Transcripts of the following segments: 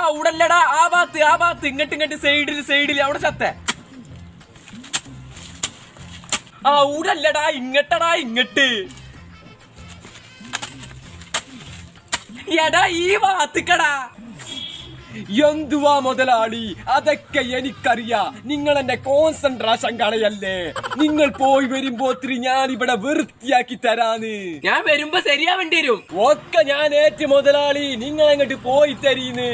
ഉടല്ലടാ ആ ഭാഗത്ത് ഇങ്ങോട്ട് സൈഡില് അവിടെ ചത്തേ. ആ ഉടല്ലടാ ഇങ്ങട്ട് എടാ ഈ ഭാഗത്തിക്കടാ. എന്തുവാ മുതലാളി, അതൊക്കെ എനിക്കറിയാ. നിങ്ങൾ എന്നെ കോൺസെൻട്രേഷൻ കളയല്ലേ. നിങ്ങൾ പോയി വരുമ്പോത്തിരി ഞാൻ ഇവിടെ വൃത്തിയാക്കി തരാന്ന്. ഞാൻ വരുമ്പോ ശരിയാവേണ്ടി വരും. ഒക്കെ ഞാൻ ഏറ്റ് മുതലാളി, നിങ്ങൾ അങ്ങോട്ട് പോയി തരീന്ന്.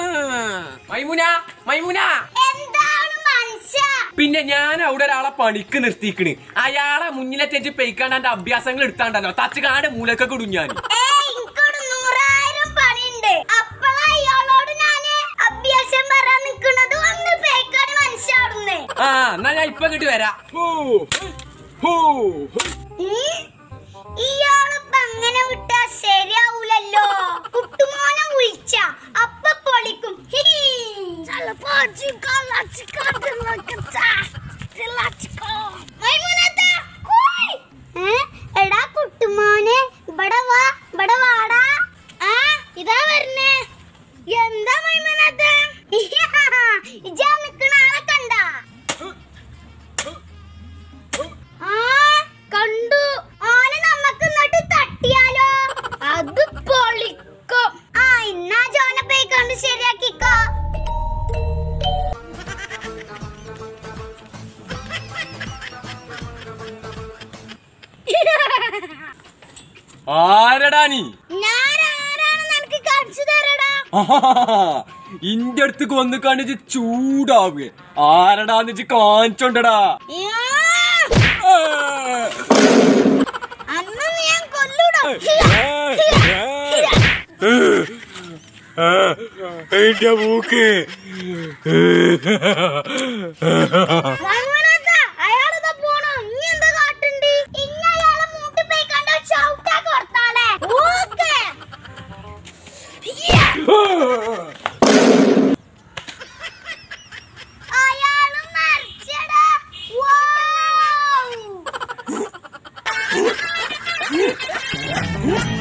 മൈമുന പിന്നെ ഞാൻ അവിടെ ഒരാളെ പണിക്ക് നിർത്തിക്കണ്. അയാളെ മുന്നിലെ ചേച്ചി പെയ്ക്കാണ്ട് എന്റെ അഭ്യാസങ്ങൾ എടുത്താണ്ടല്ലോ തച്ചുകാണ്ട് മൂലക്കൊക്കെ ഇടും ഞാൻ. ആ എന്നാ ഞാൻ ഇപ്പൊ കിട്ടി വരാം. ഇയാളിപ്പോ അങ്ങനെ വിട്ടാ ശരിയാവൂലല്ലോ. കുട്ടുമോനെ വിളിച്ച അപ്പൊ പൊളിക്കും. എടാ കുട്ടുമോനെ ഇവിടെ വാടാ. ആ ഇതാ വരണേ. എന്താ മൈമുനത്ത ഇജാ നിക്കണ ആളെ കണ്ടാ? കണ്ടു. ഓനെ നമുക്ക് ഇങ്ങോട്ട് തട്ടിയാലോ? അത് പൊളിക്കും. ആ ഇന്നാ ജോനെ പോയി കണ്ട് ശരിയാക്കിക്കോ. ആരടാ നീ? ഞാൻ ആരാണെന്ന് എനിക്ക് കാണിച്ചു തരടാ. ഇന്റെ അടുത്തേക്ക് വന്ന് കാണിച്ച് ചൂടാവുക. ആരടാന്ന് വെച്ച് കാണിച്ചോണ്ടടാ. അന്ന് ഞാൻ കൊല്ലൂടാ. എന്റെ മൂക്ക്. അയാളെന്താ പോണോ? ഇനി എന്താ കാട്ടുണ്ട്? ഇനി അയാളെ മൂട്ടി പോയി കണ്ട ചവിട്ടാ കൊടുത്താലേ. അയാള് മരിച്ചടാ. Wow!